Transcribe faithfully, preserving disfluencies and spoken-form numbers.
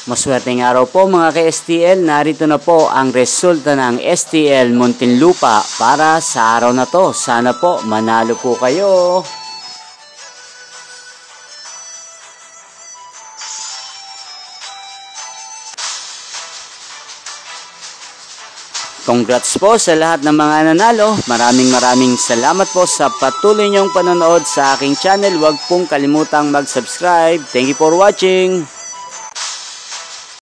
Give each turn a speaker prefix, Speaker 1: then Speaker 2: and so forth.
Speaker 1: Maswerteng araw po mga ka-S T L, narito na po ang resulta ng S T L Muntinlupa para sa araw na to. Sana po manalo po kayo. Congrats po sa lahat ng mga nanalo. Maraming maraming salamat po sa patuloy niyong panonood sa aking channel. Huwag pong kalimutang mag-subscribe. Thank you for watching.